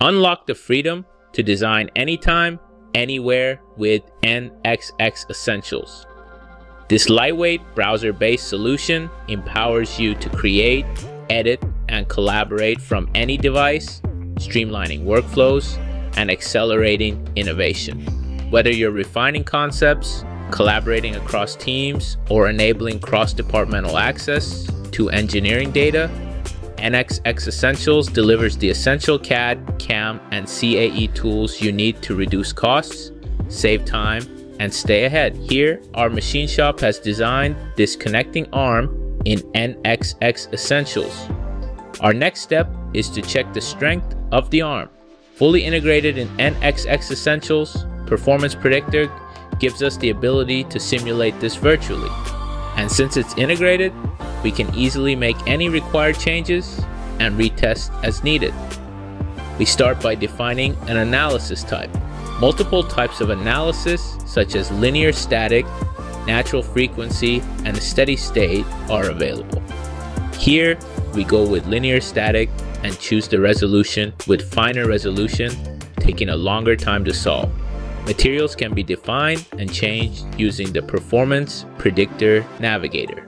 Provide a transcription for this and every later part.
Unlock the freedom to design anytime, anywhere with NX Essentials. This lightweight browser-based solution empowers you to create, edit, and collaborate from any device, streamlining workflows and accelerating innovation. Whether you're refining concepts, collaborating across teams, or enabling cross-departmental access to engineering data, NX Essentials delivers the essential CAD, CAM, and CAE tools you need to reduce costs, save time, and stay ahead. Here, our machine shop has designed this connecting arm in NX Essentials. Our next step is to check the strength of the arm. Fully integrated in NX Essentials, Performance Predictor gives us the ability to simulate this virtually. And since it's integrated, we can easily make any required changes and retest as needed. We start by defining an analysis type. Multiple types of analysis, such as linear static, natural frequency, and steady state, are available. Here, we go with linear static and choose the resolution with finer resolution, taking a longer time to solve. Materials can be defined and changed using the Performance Predictor Navigator.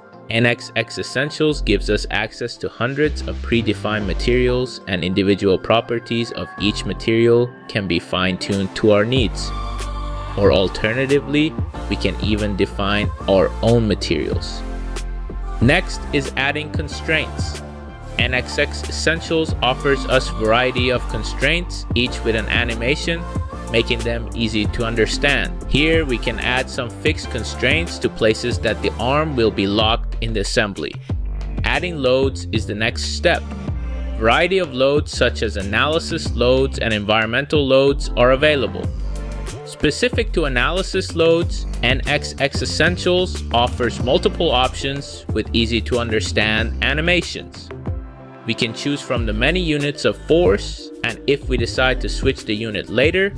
NX Essentials gives us access to hundreds of predefined materials, and individual properties of each material can be fine-tuned to our needs. Or alternatively, we can even define our own materials. Next is adding constraints. NX Essentials offers us a variety of constraints, each with an animation, making them easy to understand. Here we can add some fixed constraints to places that the arm will be locked in the assembly. Adding loads is the next step. Variety of loads such as analysis loads and environmental loads are available. Specific to analysis loads, NX Essentials offers multiple options with easy to understand animations. We can choose from the many units of force, and if we decide to switch the unit later,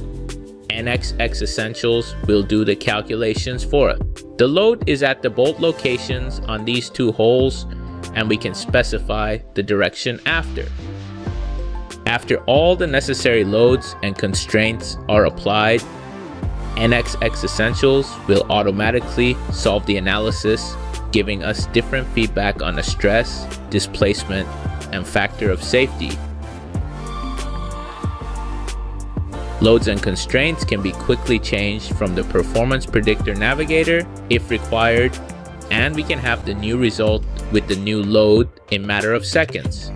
NX Essentials will do the calculations for us. The load is at the bolt locations on these two holes, and we can specify the direction after. After all the necessary loads and constraints are applied, NX Essentials will automatically solve the analysis, giving us different feedback on the stress, displacement, and factor of safety. Loads and constraints can be quickly changed from the Performance Predictor Navigator if required, and we can have the new result with the new load in a matter of seconds.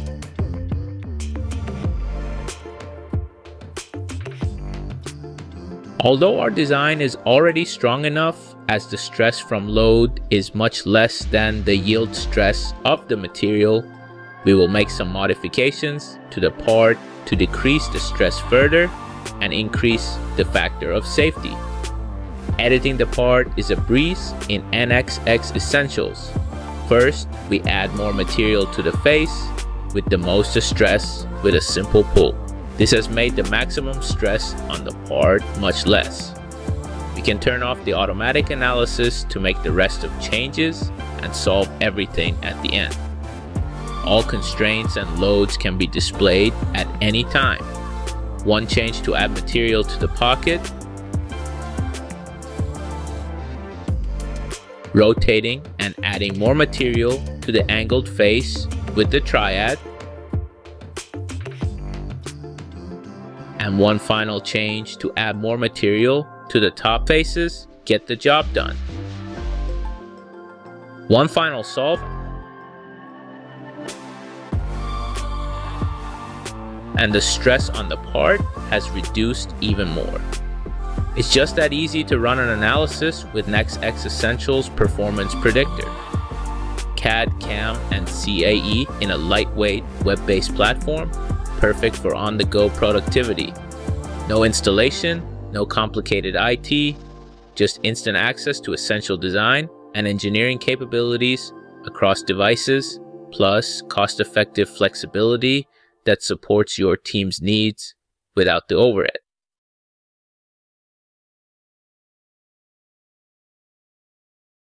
Although our design is already strong enough, as the stress from load is much less than the yield stress of the material, we will make some modifications to the part to decrease the stress further and increase the factor of safety. Editing the part is a breeze in NX Essentials. First, we add more material to the face with the most stress with a simple pull. This has made the maximum stress on the part much less. We can turn off the automatic analysis to make the rest of changes and solve everything at the end. All constraints and loads can be displayed at any time. One change to add material to the pocket, rotating and adding more material to the angled face with the triad, and one final change to add more material to the top faces, get the job done. One final solve, and the stress on the part has reduced even more. It's just that easy to run an analysis with NX Essentials Performance Predictor. CAD, CAM, and CAE in a lightweight web-based platform, perfect for on-the-go productivity. No installation, no complicated IT, just instant access to essential design and engineering capabilities across devices, plus cost-effective flexibility that supports your team's needs without the overhead.